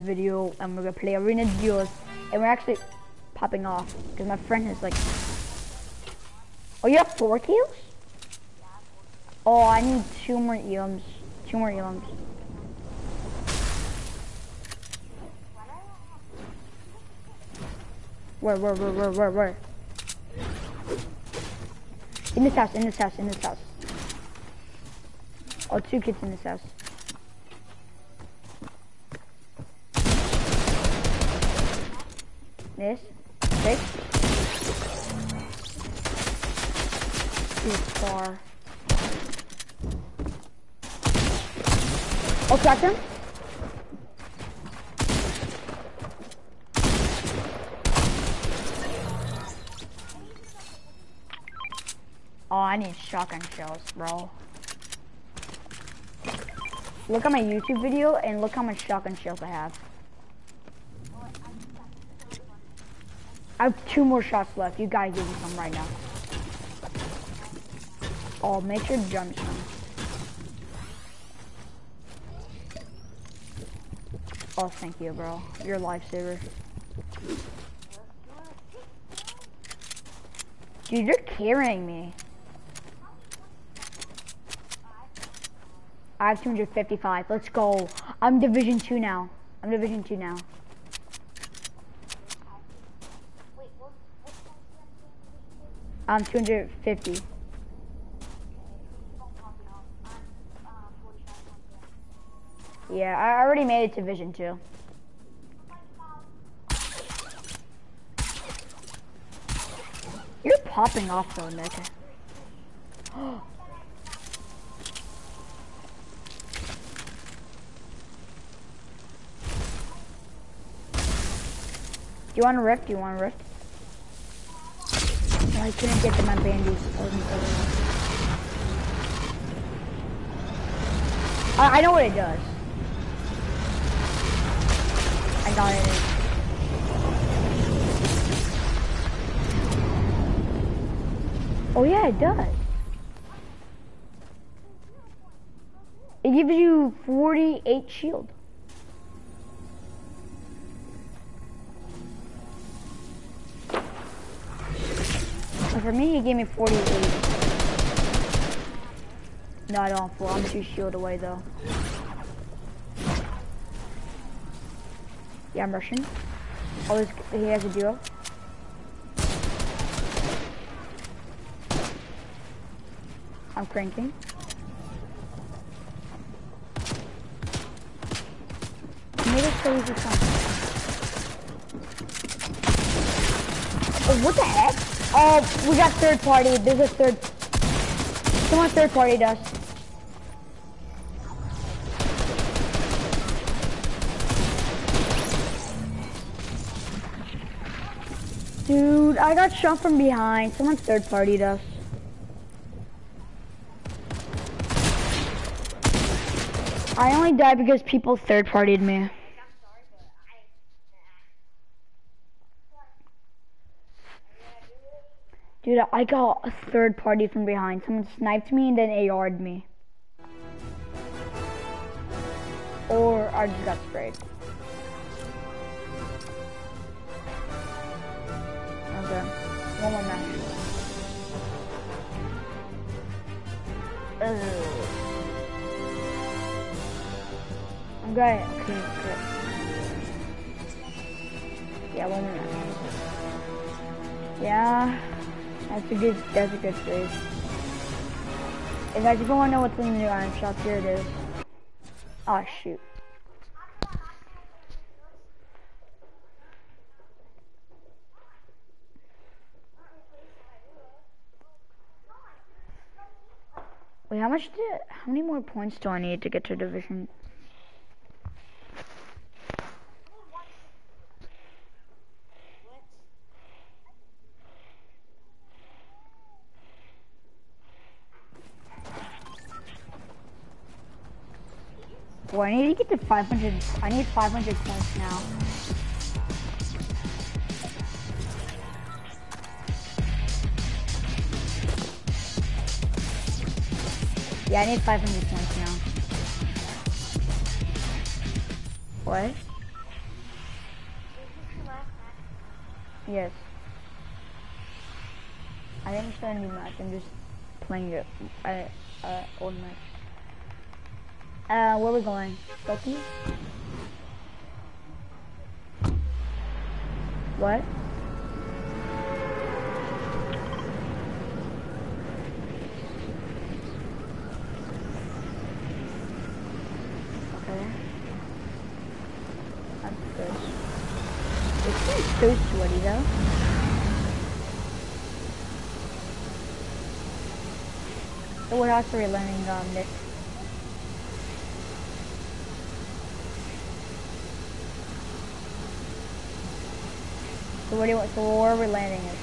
video and we're gonna play Arena Duos and we're actually popping off because my friend is like, oh, you have 4 kills? Oh, I need 2 more elims. 2 more elims. Where? In this house. Oh, 2 kids in this house. This. 6. Too far. Oh, crack him. Oh, I need shotgun shells, bro. Look at my YouTube video and look how much shotgun shells I have. I have 2 more shots left. You gotta give me some right now. Oh, make sure to jump some. Oh, thank you, bro. You're a lifesaver. Dude, you're carrying me. I have 255. Let's go. I'm Division 2 now. I'm 250. Yeah, I already made it to Division 2. You're popping off though, Nick. Do you want a rift? No, I couldn't get to my bandies. I know what it does. I got it. Oh yeah, it does. It gives you 48 shield. For me, he gave me 48. No, I don't have 4. I'm 2 shield away, though. Yeah, I'm rushing. Oh, he has a duo. I'm cranking. Made it so easy to come. Oh, what the heck? Oh, we got third party. There's a third. Someone third partied us. Dude, I got shot from behind. Someone third partied us. I only died because people third partied me. Dude, I got a third party from behind. Someone sniped me and then AR'd me. Or I just got sprayed. Okay. One more match. I'm good. Okay. Yeah, one more match. Yeah. That's a good phrase. If guys, if you want to know what's in the new item shop, here it is. Oh shoot. Wait, how many more points do I need to get to Division? Well, I need to get to 500. I need 500 points now. Yeah, I need 500 points now. What? Yes. I didn't start a new match. I'm just playing it. Old match. Where are we going? Loki? What? Okay. That's good. It's so sweaty though. So what else are we learning on this? So what do you want? So where are we landing it?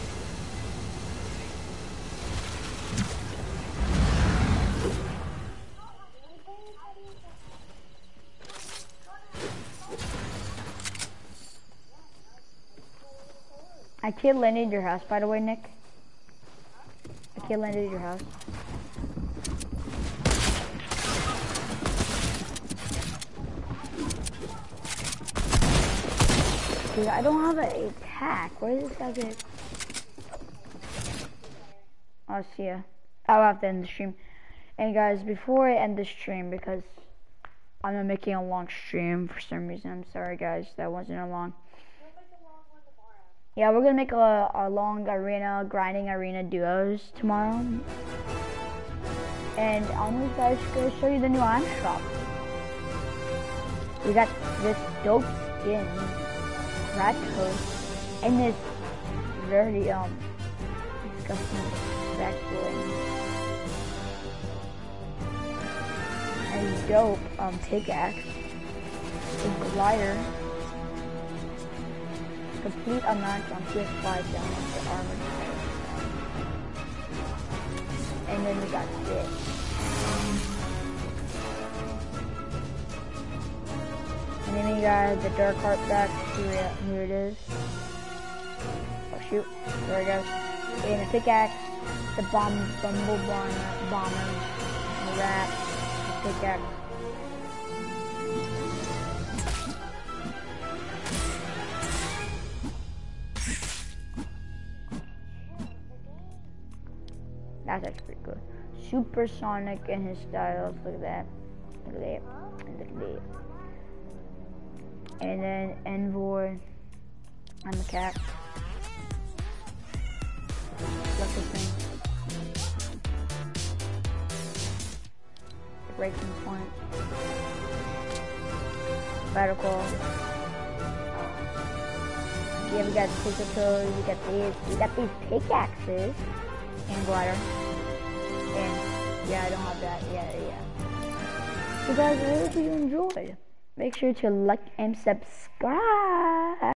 I can't land at your house, by the way, Nick. I can't land at your house. Dude, I don't have an attack. Where did this guy get? I'll see ya. I'll have to end the stream. And guys, before I end the stream, because I'm not making a long stream for some reason. I'm sorry, guys. That wasn't a long. Yeah, we're gonna make a long arena, grinding arena duos tomorrow. And I'm guys gonna show you the new item shop. We got this dope skin, rat coat, and this very disgusting backbling. And dope pickaxe, a glider. Complete amount on PS5 down the armor. And then we got this. And then we got the dark heart back. Here it is. Oh shoot. There it goes. And the pickaxe, the bomber, the rat, the pickaxe. That's actually pretty cool. Supersonic in his styles. Look at that. Look at that. Look at that. And then Envoy. I'm a cat. Look at this thing. Breaking point. Battle call. Yeah, we got physical. We got these. We got these pickaxes. And glider. And yeah, I don't have that. Yeah. So guys, I hope you enjoyed. Make sure to like and subscribe.